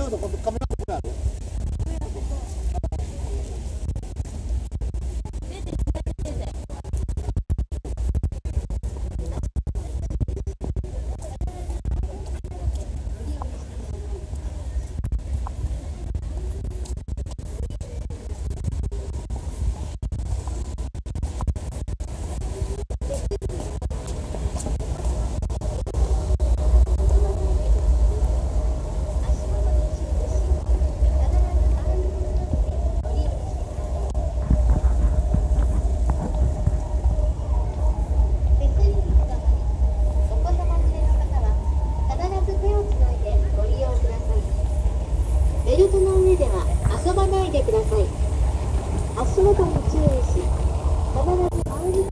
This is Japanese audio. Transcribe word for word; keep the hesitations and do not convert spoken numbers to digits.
のカメラどこにある？ ベルトの上では遊ばないでください。足元に注意し、必ず周り